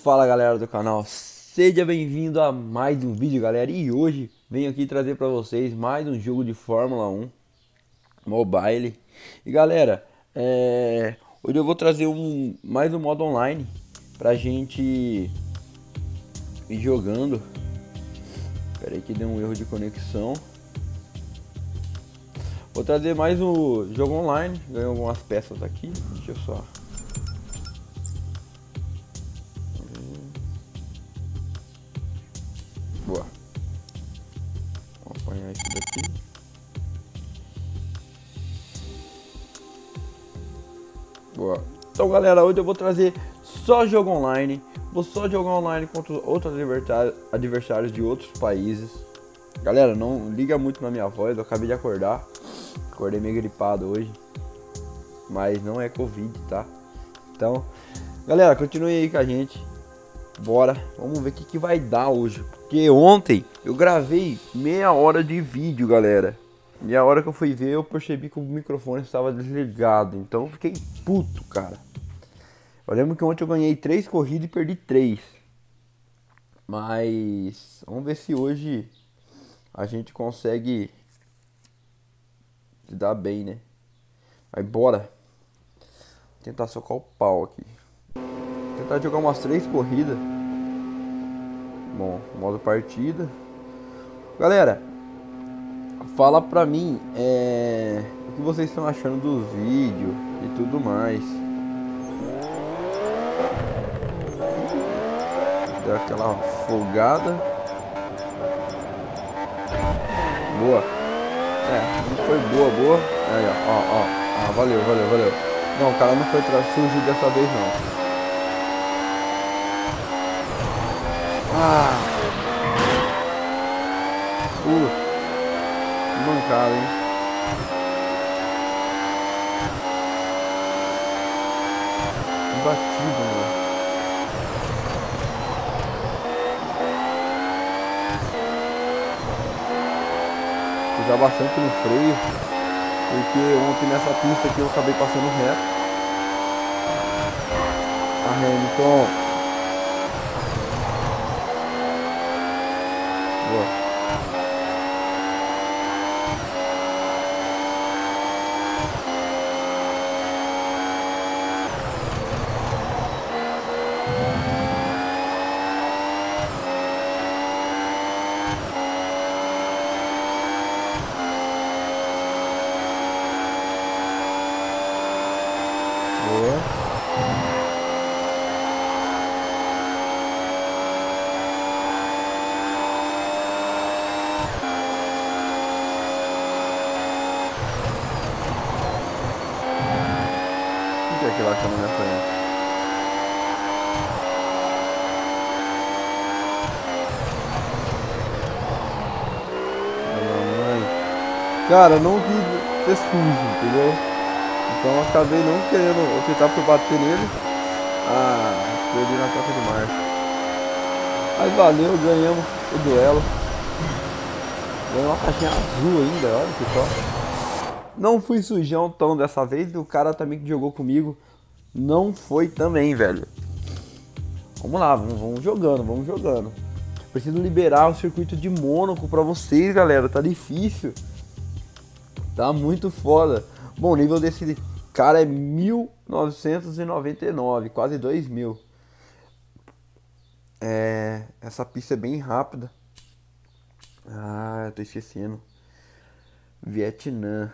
Fala galera do canal, seja bem-vindo a mais um vídeo galera. E hoje venho aqui trazer para vocês mais um jogo de Fórmula 1 Mobile. E galera, hoje eu vou trazer mais um modo online pra gente ir jogando. Espera aí que deu um erro de conexão. Vou trazer mais um jogo online, ganhei algumas peças aqui, deixa eu só... Boa. Vamos apanhar isso daqui. Boa. Então galera, hoje eu vou trazer só jogo online. Vou só jogar online contra outros adversários de outros países. Galera, não liga muito na minha voz, eu acabei de acordar. Acordei meio gripado hoje. Mas não é Covid, tá? Então, galera, continue aí com a gente. Bora, vamos ver o que vai dar hoje. Porque ontem eu gravei meia hora de vídeo, galera. E a hora que eu fui ver, eu percebi que o microfone estava desligado. Então eu fiquei puto, cara. Eu lembro que ontem eu ganhei 3 corridas e perdi 3. Mas vamos ver se hoje a gente consegue se dar bem, né? Aí bora. Tentar socar o pau aqui. Tentar jogar umas 3 corridas. Bom, modo partida. Galera, fala pra mim o que vocês estão achando dos vídeos e tudo mais. Deu aquela folgada. Boa. Não foi boa. Aí, ó. Ah, valeu. Não, o cara não foi sujo dessa vez não. Mancada, hein? Que batido, mano. Pisar bastante no freio, porque ontem nessa pista aqui eu acabei passando reto. A Hamilton. Boa. Que lá que tá na minha frente. Cara, eu não quis ser sujo, entendeu? Então eu acabei não querendo. Eu tentar por bater nele. Perdi na troca de marcha. Mas valeu, ganhamos o duelo. Ganhamos uma caixinha azul ainda, olha que top. Não fui sujão tão dessa vez. O cara também que jogou comigo não foi também, velho. Vamos lá, vamos jogando. Preciso liberar o circuito de Mônaco pra vocês, galera. Tá difícil. Tá muito foda. Bom, o nível desse cara é 1999, quase 2000. Essa pista é bem rápida. Eu tô esquecendo. Vietnã.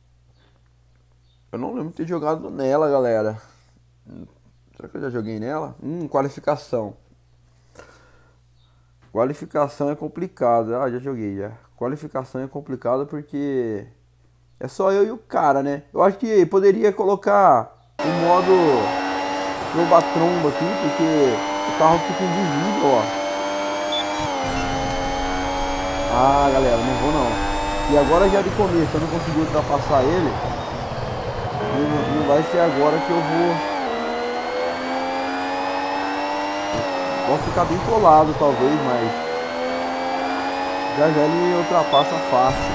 Eu não lembro de ter jogado nela, galera. Será que eu já joguei nela? Qualificação. Qualificação é complicado. Já joguei já. Qualificação é complicado porque é só eu e o cara, né? Eu acho que poderia colocar o modo tromba-tromba aqui, porque o carro fica invisível, ó. Galera, não vou não. E agora já de começo eu não consegui ultrapassar ele. Não vai ser agora que eu vou. Posso ficar bem colado talvez, mas já ele ultrapassa fácil.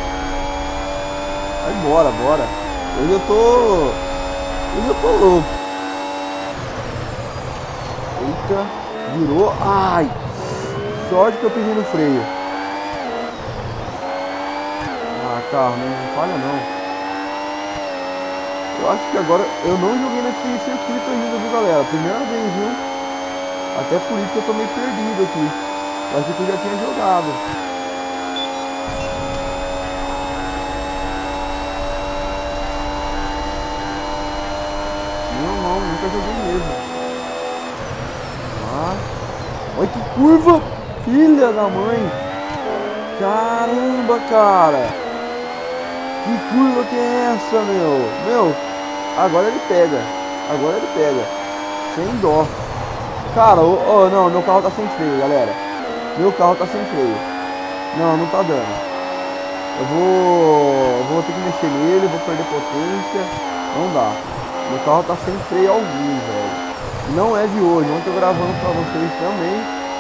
Aí bora. Hoje eu tô louco. Eita, virou. Ai, sorte que eu pisei no freio. Ah, carro, não falha não. Eu acho que agora eu não joguei nesse circuito ainda, viu, galera? Primeira vez, viu? Até por isso que eu tô meio perdido aqui. Eu achei que eu já tinha jogado. Não, nunca joguei mesmo. Ah, olha que curva! Filha da mãe! Caramba, cara! Que curva que é essa, meu? Meu, agora ele pega. Agora ele pega. Sem dó. Cara, não, meu carro tá sem freio, galera. Meu carro tá sem freio. Não tá dando. Eu vou ter que mexer nele, vou perder potência. Não dá. Meu carro tá sem freio algum, velho. Não é de hoje. Ontem eu gravando pra vocês também.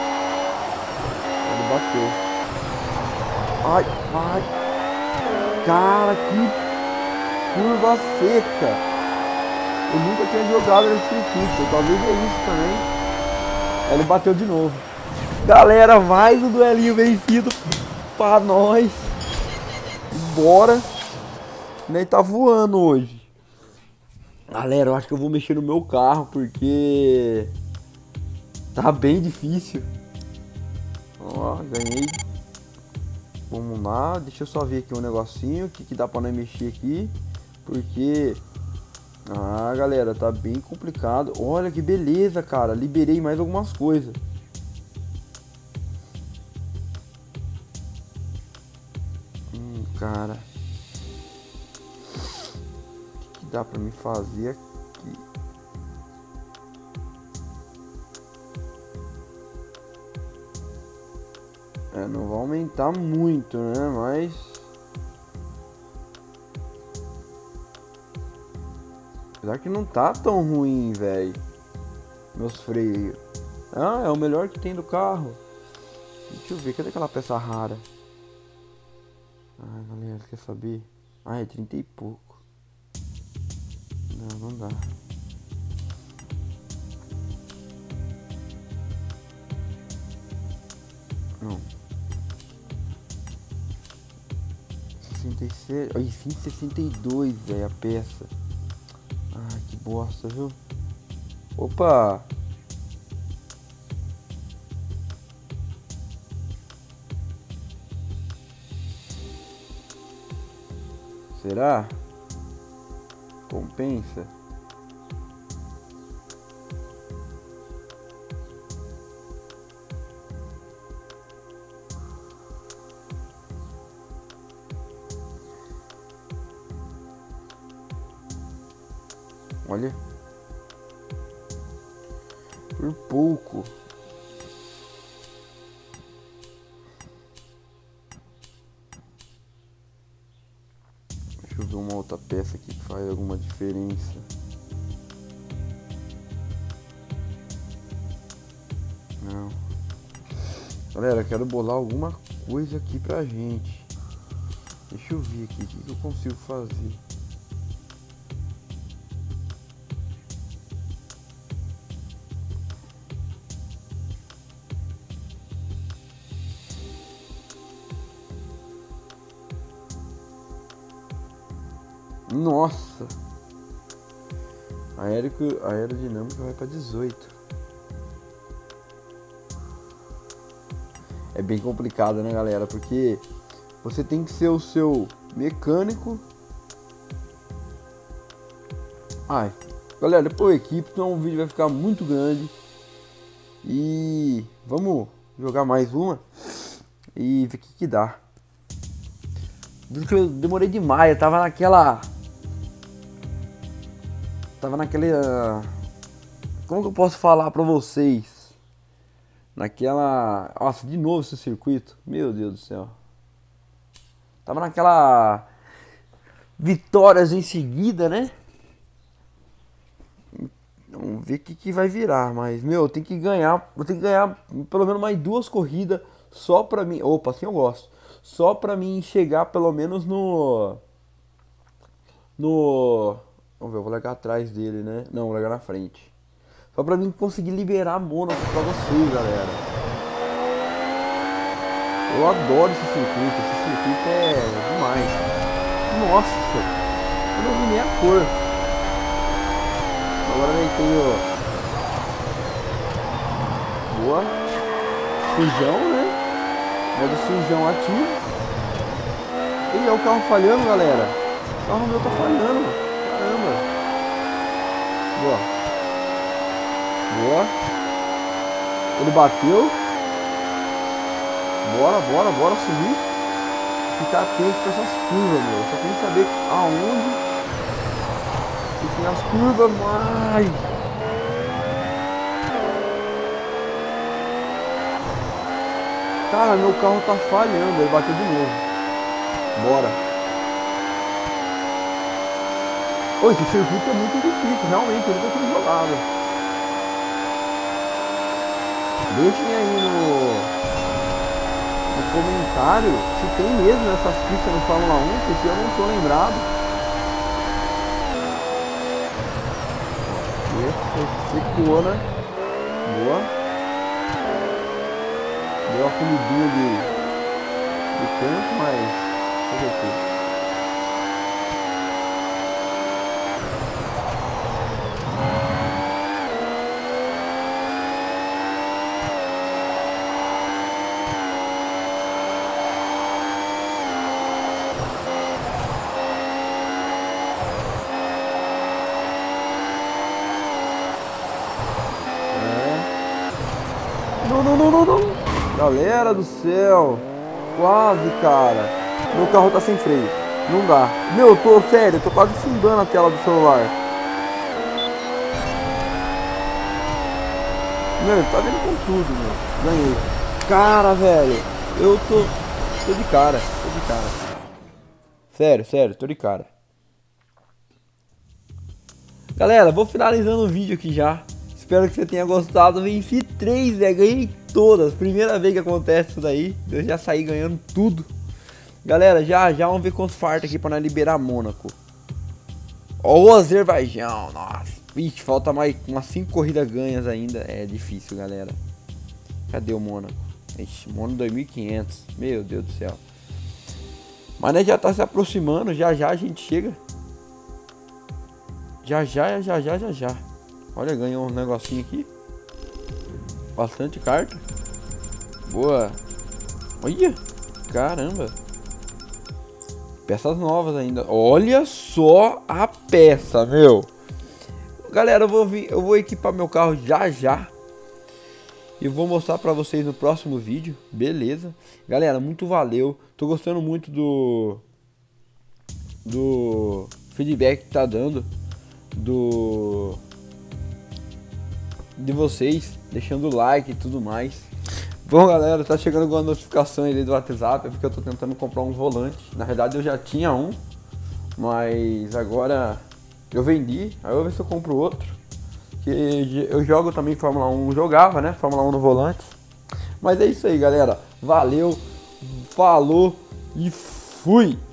Ele bateu. Ai, ai. Cara, que curva seca. Eu nunca tinha jogado nesse circuito. Talvez é isso também. Ele bateu de novo. Galera, mais um duelinho vencido pra nós. Bora. Nem tá voando hoje. Galera, eu acho que eu vou mexer no meu carro porque tá bem difícil. Ó, ganhei. Vamos lá, deixa eu só ver aqui um negocinho. O que dá pra nós mexer aqui. Porque... ah, galera, tá bem complicado. Olha que beleza, cara. Liberei mais algumas coisas. Cara. O que dá pra me fazer aqui? É, não vai aumentar muito, né? Mas... apesar que não tá tão ruim, velho. Meus freios. Ah, é o melhor que tem do carro. Deixa eu ver, cadê aquela peça rara? Ah, galera, quer saber? Ah, é 30 e pouco. Não dá. Não. 66. Olha, 162, velho, a peça. Ai, que bosta, viu? Opa! Será? Compensa? Olha. Por pouco. Deixa eu ver uma outra peça aqui que faz alguma diferença. Não. Galera, quero bolar alguma coisa aqui pra gente. Deixa eu ver aqui o que eu consigo fazer. Nossa! A aerodinâmica vai para 18. É bem complicado, né, galera? Porque você tem que ser o seu mecânico. Ai, galera, depois equipe, então o vídeo vai ficar muito grande. E vamos jogar mais uma e ver o que dá. Porque eu demorei demais, eu tava naquela... como que eu posso falar pra vocês? Naquela... Nossa, de novo esse circuito. Meu Deus do céu. Tava naquela... vitórias em seguida, né? Vamos ver o que vai virar. Mas, meu, eu tenho que ganhar. Eu tenho que ganhar pelo menos mais 2 corridas. Só pra mim... Opa, assim eu gosto. Só pra mim chegar pelo menos no... Vamos ver, eu vou largar atrás dele, né? Não, vou largar na frente. Só pra mim conseguir liberar a Mônaco pra vocês, galera. Eu adoro esse circuito é demais. Nossa, eu não vi nem a cor. Agora deitei o... Boa. Sujão, né? Modo sujão ativo. E é o carro falhando, galera. O carro meu tá falhando. Caramba. Boa. Boa. Ele bateu. Bora subir. Ficar atento com essas curvas, meu. Só tem que saber aonde que tem as curvas mais. Cara, meu carro tá falhando. Ele bateu de novo. Bora. Oi, esse circuito é muito difícil. Realmente, eu nunca tinha jogado. Deixem aí no comentário se tem mesmo essas pistas no Fórmula 1, porque eu não tô lembrado. Secou, né? Boa. Deu uma comidinha de canto, mas fazer o quê? Não. Galera do céu. Quase, cara. Meu carro tá sem freio. Não dá. Meu, eu tô sério, eu tô quase fundando a tela do celular. Meu, tá vendo com tudo, meu. Ganhei. Cara, velho. Eu tô de cara. Sério, tô de cara. Galera, vou finalizando o vídeo aqui já. Espero que você tenha gostado. Venci 3, velho. Ganhei todas. Primeira vez que acontece isso daí. Eu já saí ganhando tudo. Galera, já vamos ver quantos fartos aqui pra nós liberar Mônaco. Ó o Azerbaijão. Nossa. Vixe, falta mais umas 5 corridas ganhas ainda. É difícil, galera. Cadê o Mônaco? Ixi, Mônaco 2500. Meu Deus do céu. Mas né, já tá se aproximando. Já a gente chega. Já. Olha, ganhou um negocinho aqui. Bastante carta. Boa. Olha. Caramba. Peças novas ainda. Olha só a peça, meu. Galera, eu vou equipar meu carro já. E vou mostrar pra vocês no próximo vídeo. Beleza. Galera, muito valeu. Tô gostando muito do feedback que tá dando. De vocês, deixando o like e tudo mais. Bom, galera, tá chegando alguma notificação aí do WhatsApp, porque eu tô tentando comprar um volante. Na verdade eu já tinha um, mas agora eu vendi. Aí eu vou ver se eu compro outro, que eu jogo também Fórmula 1, jogava, né, Fórmula 1 no volante. Mas é isso aí, galera, valeu, falou e fui!